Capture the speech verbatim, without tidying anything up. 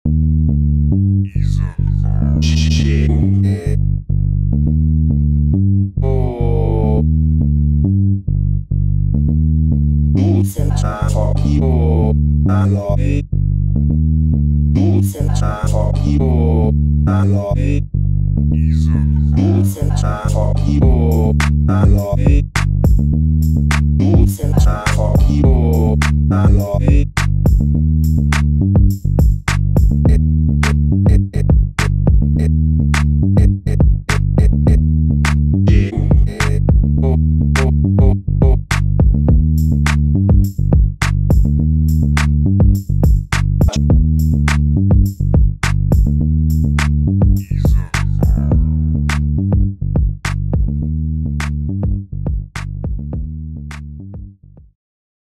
Shit. Oh. It's a time for people. I love it. It's a time for people. I love it. It's a time for people. I love it. It's a time for people. I love it.